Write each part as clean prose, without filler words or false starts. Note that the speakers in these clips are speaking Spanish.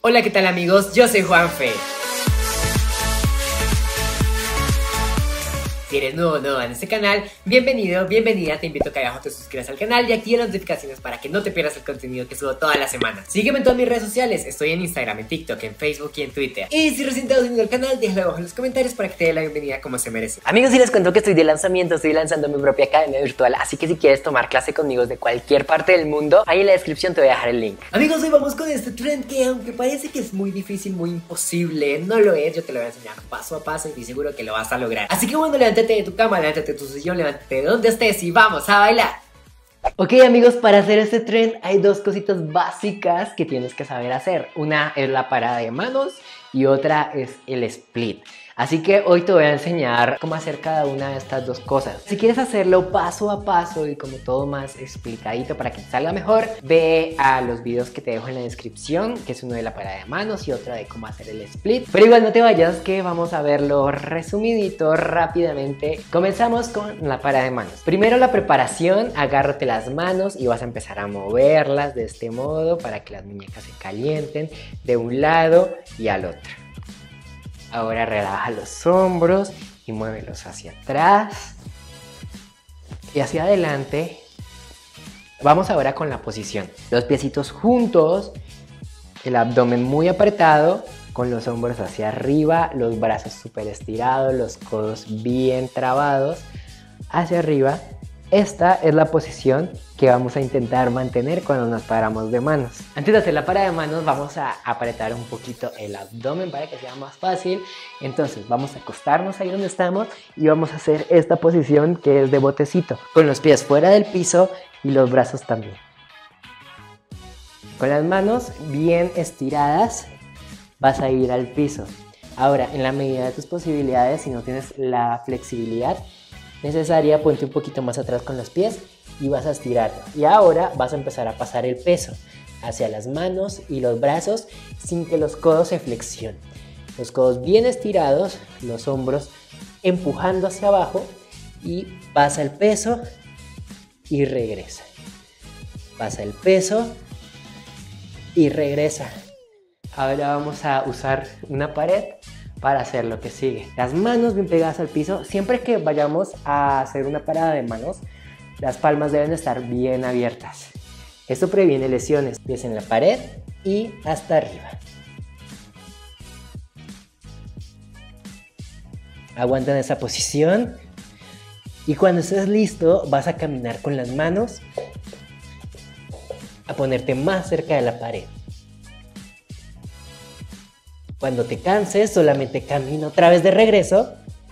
Hola, ¿qué tal amigos? Yo soy Juanfe. Si eres nuevo o nueva en este canal, bienvenido, bienvenida, te invito a que abajo te suscribas al canal y active las notificaciones para que no te pierdas el contenido que subo toda la semana. Sígueme en todas mis redes sociales, estoy en Instagram, en TikTok, en Facebook y en Twitter. Y si recién te has unido al canal, déjalo abajo en los comentarios para que te dé la bienvenida como se merece. Amigos, y les cuento que estoy de lanzamiento, estoy lanzando mi propia academia virtual, así que si quieres tomar clase conmigo de cualquier parte del mundo, ahí en la descripción te voy a dejar el link. Amigos, hoy vamos con este trend que aunque parece que es muy difícil, muy imposible, no lo es, yo te lo voy a enseñar paso a paso y estoy seguro que lo vas a lograr. Así que bueno, levántate de tu cama, levántate de tu sillón, levántate de donde estés y vamos a bailar. Ok amigos, para hacer este trend hay dos cositas básicas que tienes que saber hacer. Una es la parada de manos y otra es el split. Así que hoy te voy a enseñar cómo hacer cada una de estas dos cosas. Si quieres hacerlo paso a paso y como todo más explicadito para que te salga mejor, ve a los videos que te dejo en la descripción, que es uno de la parada de manos y otro de cómo hacer el split. Pero igual no te vayas, que vamos a verlo resumidito rápidamente. Comenzamos con la parada de manos. Primero la preparación, agárrate las manos y vas a empezar a moverlas de este modo para que las muñecas se calienten de un lado y al otro. Ahora relaja los hombros y muévelos hacia atrás y hacia adelante. Vamos ahora con la posición. Los piecitos juntos, el abdomen muy apretado, con los hombros hacia arriba, los brazos súper estirados, los codos bien trabados hacia arriba. Esta es la posición que vamos a intentar mantener cuando nos paramos de manos. Antes de hacer la parada de manos vamos a apretar un poquito el abdomen para que sea más fácil. Entonces vamos a acostarnos ahí donde estamos y vamos a hacer esta posición que es de botecito, con los pies fuera del piso y los brazos también. Con las manos bien estiradas vas a ir al piso. Ahora, en la medida de tus posibilidades, si no tienes la flexibilidad necesaria, ponte un poquito más atrás con los pies y vas a estirar. Y ahora vas a empezar a pasar el peso hacia las manos y los brazos sin que los codos se flexionen. Los codos bien estirados, los hombros empujando hacia abajo y pasa el peso y regresa. Pasa el peso y regresa. Ahora vamos a usar una pared para hacer lo que sigue. Las manos bien pegadas al piso. Siempre que vayamos a hacer una parada de manos, las palmas deben estar bien abiertas. Esto previene lesiones. Pies en la pared y hasta arriba. Aguanta en esa posición. Y cuando estés listo, vas a caminar con las manos a ponerte más cerca de la pared. Cuando te canses, solamente camina otra vez de regreso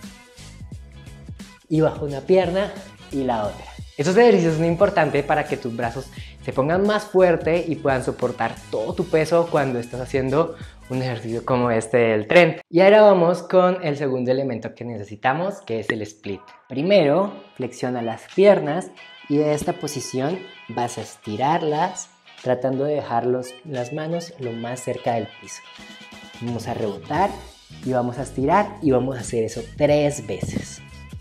y bajo una pierna y la otra. Estos ejercicios son importantes para que tus brazos se pongan más fuerte y puedan soportar todo tu peso cuando estás haciendo un ejercicio como este del tren. Y ahora vamos con el segundo elemento que necesitamos, que es el split. Primero, flexiona las piernas y de esta posición vas a estirarlas, tratando de dejar las manos lo más cerca del piso. Vamos a rebotar y vamos a estirar y vamos a hacer eso 3 veces.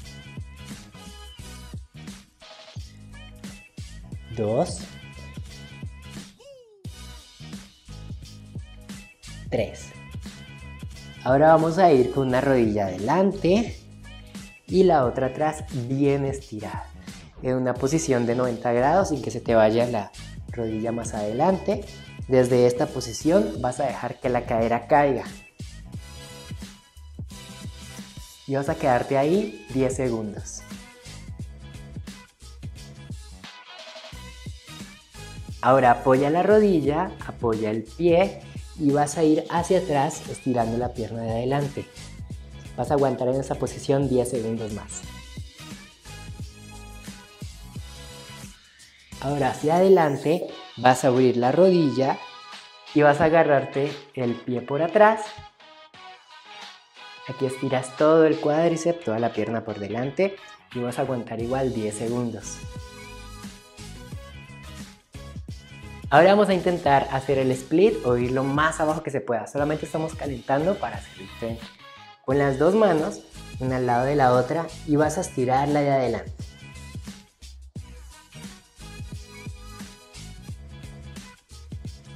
2, 3. Ahora vamos a ir con una rodilla adelante y la otra atrás bien estirada. En una posición de 90 grados sin que se te vaya la rodilla más adelante. Desde esta posición vas a dejar que la cadera caiga. Y vas a quedarte ahí 10 segundos. Ahora apoya la rodilla, apoya el pie y vas a ir hacia atrás estirando la pierna de adelante. Vas a aguantar en esa posición 10 segundos más. Ahora hacia adelante vas a abrir la rodilla y vas a agarrarte el pie por atrás. Aquí estiras todo el cuádriceps, toda la pierna por delante y vas a aguantar igual 10 segundos. Ahora vamos a intentar hacer el split o ir lo más abajo que se pueda. Solamente estamos calentando para hacer el tren. Con las dos manos, una al lado de la otra y vas a estirarla de adelante.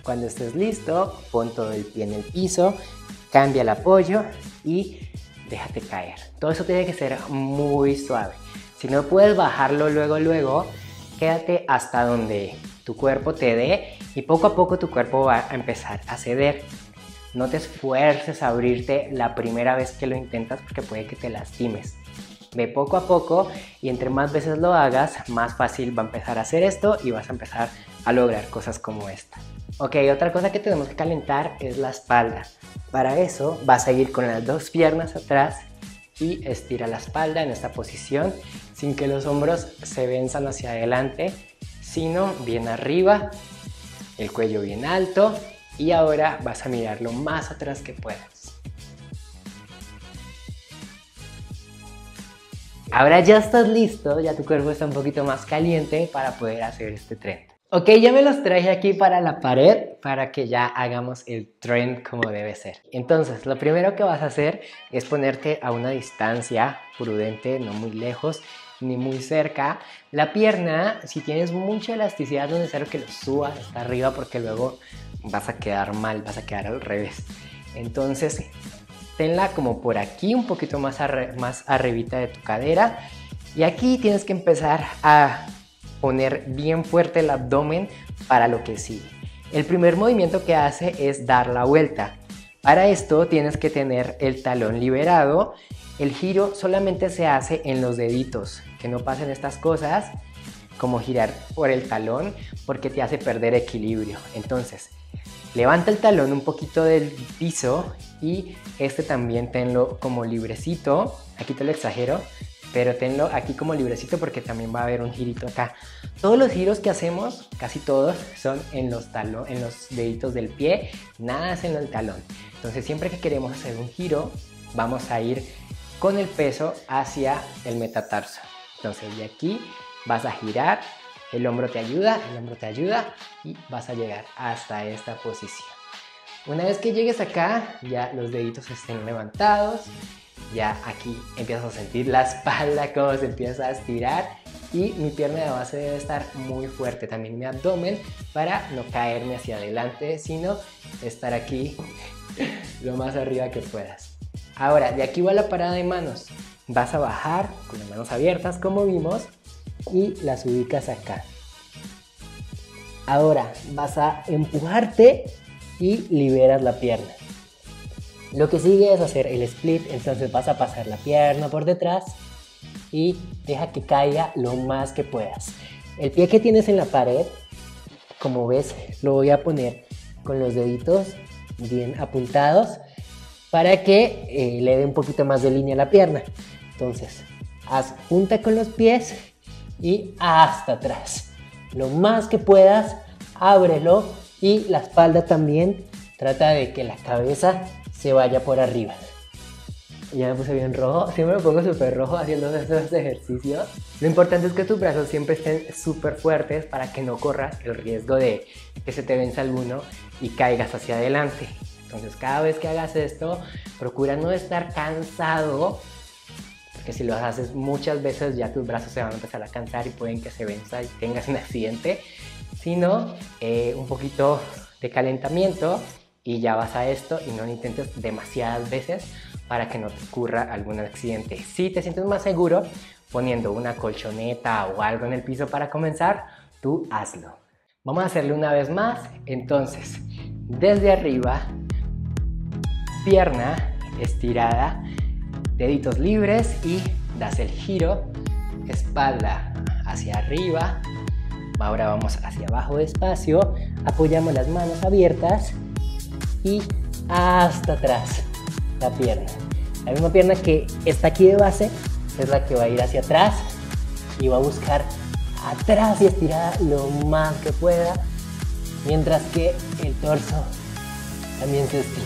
Cuando estés listo, pon todo el pie en el piso, cambia el apoyo y déjate caer. Todo eso tiene que ser muy suave. Si no puedes bajarlo luego, quédate hasta donde tu cuerpo te dé y poco a poco tu cuerpo va a empezar a ceder. No te esfuerces a abrirte la primera vez que lo intentas porque puede que te lastimes. Ve poco a poco y entre más veces lo hagas, más fácil va a empezar a hacer esto y vas a empezar a lograr cosas como esta. Ok, otra cosa que tenemos que calentar es la espalda. Para eso vas a ir con las dos piernas atrás y estira la espalda en esta posición sin que los hombros se venzan hacia adelante, sino bien arriba, el cuello bien alto y ahora vas a mirar lo más atrás que puedas. Ahora ya estás listo, ya tu cuerpo está un poquito más caliente para poder hacer este tren. Ok, ya me los traje aquí para la pared para que ya hagamos el tren como debe ser. Entonces, lo primero que vas a hacer es ponerte a una distancia prudente, no muy lejos ni muy cerca. La pierna, si tienes mucha elasticidad, no es necesario que lo subas hasta arriba porque luego vas a quedar mal, vas a quedar al revés. Entonces, tenla como por aquí, un poquito más arribita de tu cadera. Y aquí tienes que empezar a poner bien fuerte el abdomen para lo que sigue. El primer movimiento que hace es dar la vuelta. Para esto tienes que tener el talón liberado. El giro solamente se hace en los deditos, que no pasen estas cosas como girar por el talón porque te hace perder equilibrio. Entonces, levanta el talón un poquito del piso y este también tenlo como librecito. Aquí te lo exagero, pero tenlo aquí como librecito porque también va a haber un girito acá. Todos los giros que hacemos, casi todos, son en los deditos del pie, nada es en el talón. Entonces siempre que queremos hacer un giro, vamos a ir con el peso hacia el metatarso. Entonces de aquí vas a girar, el hombro te ayuda y vas a llegar hasta esta posición. Una vez que llegues acá, ya los deditos estén levantados, ya aquí empiezas a sentir la espalda como se empieza a estirar y mi pierna de base debe estar muy fuerte, también mi abdomen, para no caerme hacia adelante, sino estar aquí lo más arriba que puedas. Ahora, de aquí va la parada de manos. Vas a bajar con las manos abiertas como vimos y las ubicas acá. Ahora vas a empujarte y liberas la pierna. Lo que sigue es hacer el split, entonces vas a pasar la pierna por detrás y deja que caiga lo más que puedas. El pie que tienes en la pared, como ves, lo voy a poner con los deditos bien apuntados para que le dé un poquito más de línea a la pierna. Entonces, haz punta con los pies y hasta atrás. Lo más que puedas, ábrelo y la espalda también. Trata de que la cabeza se vaya por arriba. Ya me puse bien rojo, siempre me pongo súper rojo haciendo estos ejercicios. Lo importante es que tus brazos siempre estén súper fuertes para que no corras el riesgo de que se te venza alguno y caigas hacia adelante. Entonces cada vez que hagas esto, procura no estar cansado, porque si lo haces muchas veces ya tus brazos se van a empezar a cansar y pueden que se venza y tengas un accidente, sino un poquito de calentamiento y ya vas a esto y no lo intentes demasiadas veces para que no te ocurra algún accidente. Si te sientes más seguro poniendo una colchoneta o algo en el piso para comenzar, tú hazlo. Vamos a hacerlo una vez más. Entonces, desde arriba, pierna estirada, deditos libres y das el giro, espalda hacia arriba. Ahora vamos hacia abajo despacio, apoyamos las manos abiertas y hasta atrás la pierna. La misma pierna que está aquí de base es la que va a ir hacia atrás y va a buscar atrás y estirar lo más que pueda, mientras que el torso también se estira.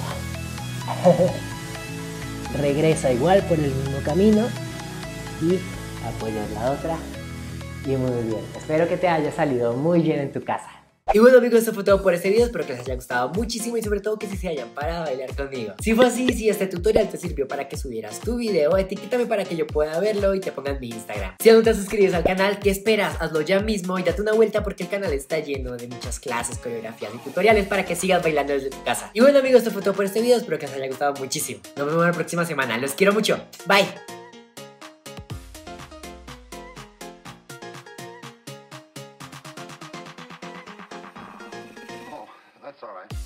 Regresa igual por el mismo camino y apoyas la otra y muy bien. Espero que te haya salido muy bien en tu casa. Y bueno amigos, esto fue todo por este video, espero que les haya gustado muchísimo y sobre todo que si se hayan parado a bailar conmigo. Si fue así, si este tutorial te sirvió para que subieras tu video, etiquétame para que yo pueda verlo y te ponga en mi Instagram. Si aún no te has suscrito al canal, ¿qué esperas? Hazlo ya mismo y date una vuelta porque el canal está lleno de muchas clases, coreografías y tutoriales para que sigas bailando desde tu casa. Y bueno amigos, esto fue todo por este video, espero que les haya gustado muchísimo. Nos vemos la próxima semana, los quiero mucho, bye. That's all right.